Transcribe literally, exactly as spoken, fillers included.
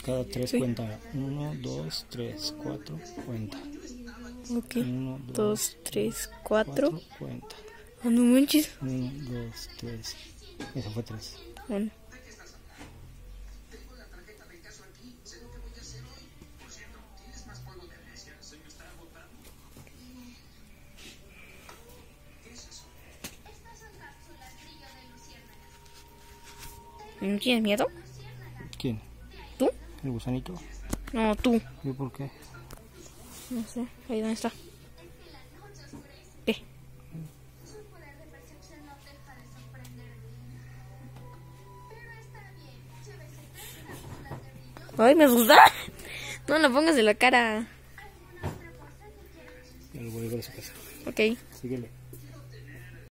Cada tres Sí. cuenta. Uno, dos, tres, cuatro, cuenta. Ok. Uno, Dos, tres, cuatro. cuatro, cuenta. Ah, no manches. Uno, dos, tres. Eso fue tres. Bueno. ¿No tienes miedo? ¿Quién? ¿Tú? ¿El gusanito? No, tú. ¿Yo por qué? No sé. Ahí dónde está. ¿Qué? Ay, me asusta. No lo pongas en la cara. El voy a ir a su casa. Ok. Síguele.